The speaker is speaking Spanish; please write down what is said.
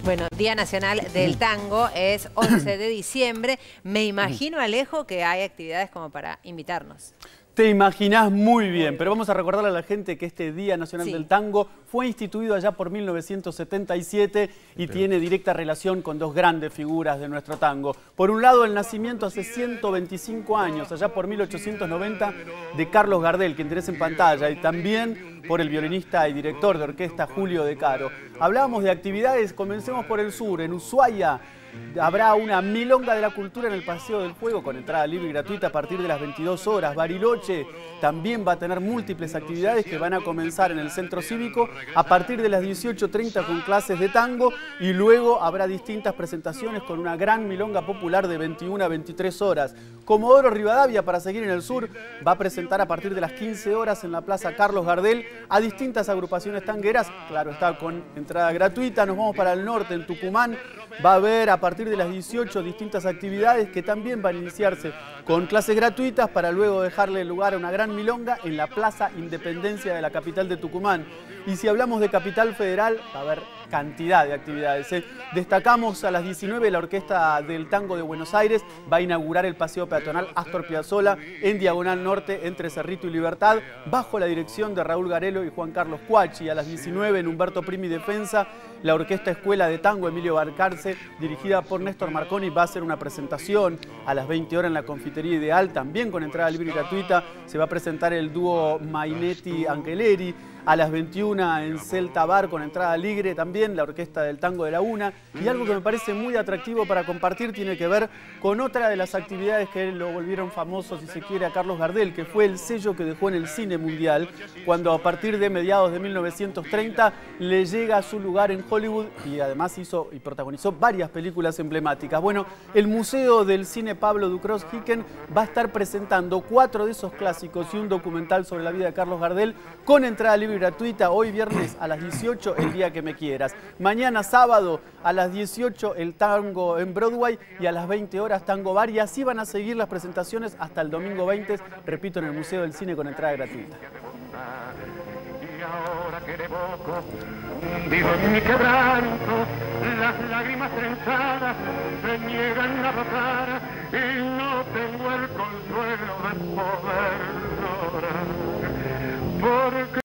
Bueno, Día Nacional del Tango es 11 de diciembre. Me imagino, Alejo, que hay actividades como para invitarnos. Te imaginás muy bien, pero vamos a recordarle a la gente que este Día Nacional del Tango fue instituido allá por 1977 y tiene directa relación con dos grandes figuras de nuestro tango. Por un lado, el nacimiento hace 125 años, allá por 1890, de Carlos Gardel, quien tenés en pantalla, y también por el violinista y director de orquesta Julio De Caro. Hablábamos de actividades, comencemos por el sur, en Ushuaia. Habrá una milonga de la cultura en el Paseo del Fuego con entrada libre y gratuita a partir de las 22 horas. Bariloche también va a tener múltiples actividades que van a comenzar en el Centro Cívico a partir de las 18:30 con clases de tango y luego habrá distintas presentaciones con una gran milonga popular de 21 a 23 horas. Comodoro Rivadavia, para seguir en el sur, va a presentar a partir de las 15 horas en la Plaza Carlos Gardel a distintas agrupaciones tangueras, claro está, con entrada gratuita. Nos vamos para el norte, en Tucumán. Va a haber a partir de las 18 distintas actividades que también van a iniciarse con clases gratuitas para luego dejarle lugar a una gran milonga en la Plaza Independencia de la capital de Tucumán. Y si hablamos de Capital Federal, va a haber cantidad de actividades. Destacamos a las 19 la Orquesta del Tango de Buenos Aires va a inaugurar el paseo peatonal Astor Piazzolla en Diagonal Norte entre Cerrito y Libertad, bajo la dirección de Raúl Garelo y Juan Carlos Cuachi. A las 19 en Humberto Primi Defensa, la Orquesta Escuela de Tango Emilio Balcarce, dirigida por Néstor Marconi, va a hacer una presentación. A las 20 horas en la Confitería Ideal, también con entrada libre y gratuita, se va a presentar el dúo Mainetti-Angeleri. A las 21 en Celta Bar con entrada libre también la Orquesta del Tango de la UNA. Y algo que me parece muy atractivo para compartir tiene que ver con otra de las actividades que lo volvieron famoso, si se quiere, a Carlos Gardel, que fue el sello que dejó en el cine mundial cuando a partir de mediados de 1930 le llega a su lugar en Hollywood y además hizo y protagonizó varias películas emblemáticas. Bueno, el Museo del Cine Pablo Ducros-Hicken va a estar presentando 4 de esos clásicos y un documental sobre la vida de Carlos Gardel con entrada libre gratuita, hoy viernes a las 18, El Día que Me Quieras. Mañana sábado a las 18 el tango en Broadway y a las 20 horas Tango Bar, y así van a seguir las presentaciones hasta el domingo 20, repito, en el Museo del Cine con entrada gratuita. Y ahora que de poco vivo en mi quebranto, las lágrimas trenzadas se niegan a brotar y no tengo el consuelo de poder llorar. Porque